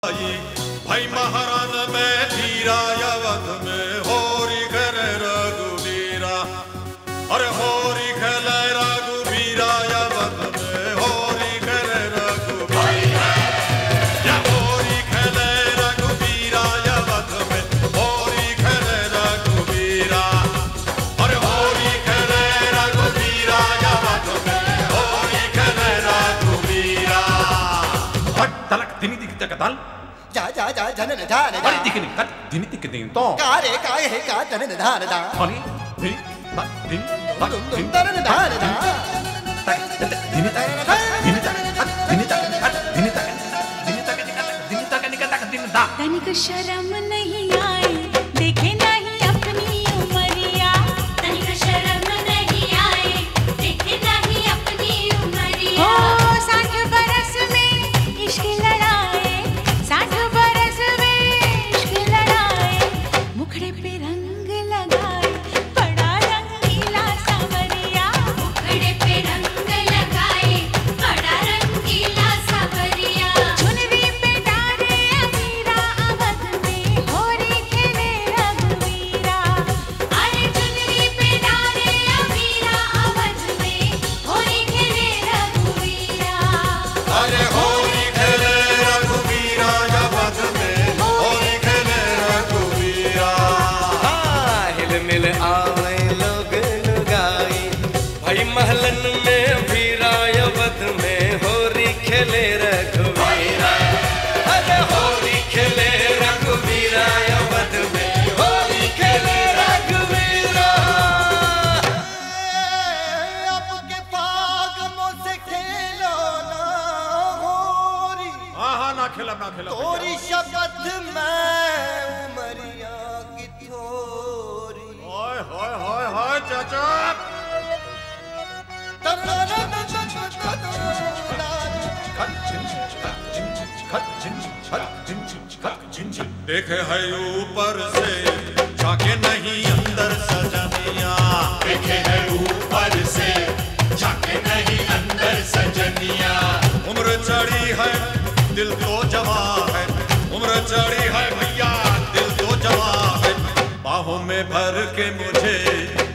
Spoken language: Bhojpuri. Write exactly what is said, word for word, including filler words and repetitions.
भाई महारान में धीरा अवध में होरी खेले रघुवीरा। अरे होरी खेले रघुवीरा अवध में होरी खेले रघुवीरा। या होरी खेले रघुवीरा अवध में होरी खेले रघुवीरा। अरे होरी खेले रघुवीरा अवध में होरी खेले रघुवीरा। हट तलक दिनी दिख तक ताल जा जा जा जनन धान दा अरे दिखने कट दिनी दिख दिन तो का रे का है का जनन धान दा अरे दिनी तक दिन तक दिन तरन धान दा तक दिनी तक दिनी तक दिनी तक दिनी तक दिनी तक दिनी तक निकल तक दिन दा तनिक शर्म नहीं आए देखे नहीं अपनी उमरिया। तनिक शर्म नहीं आए देखे नहीं अपनी उमरिया। ओ साठ बरस में इश्क लड़ाए, साठ बरस में इश्क लड़ाए, मुखड़े पे रंग लगाए बड़ा रंगीला सांवरिया। मुखड़े पे रंग लगाए बड़ा रंगीला सांवरिया। चुनरी पे डारे अमीरा अवध में होरी खेले रघुवीरा। अरे चुनरी पे डारे अमीरा अवध में होरी खेले रघुवीरा। अरे होरी खेले रघुवीरा अवध में होरी खेले रघुवीरा। हिल मिल आवे लोग लुगाई भाई महलन में वीरा अवध में होरी खेले रघुवीरा। अरे होरी खेले रघुवीरा अवध में होरी खेले रघुवीरा। अब के पाग मुझसे खेलो ना होरी हाँ हाँ ना खेला ना खेला तोरी शपथ में उमरिया की थोरी हाय हाय हाय हाय चाचा देखे है ऊपर से झाके नहीं अंदर सजनिया। देखे है ऊपर से झाके नहीं अंदर सजनिया। उम्र चढ़ी है दिल तो जवा है, उम्र चढ़ी है भैया दिल तो जवा है। बाहों में भर के मुझे